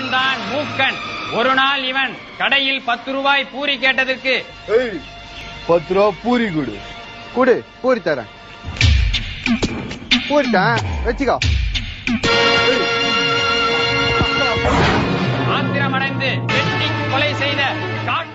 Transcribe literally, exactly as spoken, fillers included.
இவன் தான் மூக்கன். ஒரு நாள் இவன் கடையில் பத்து ரூபாய் பூரி கேட்டதற்கு பத்து ரூபா பூரி கொடு. குடு, பூரி தரேன். பூரிட்டேன், வச்சுக்கோ. ஆத்திரமடைந்து வெட்டி கொலை செய்த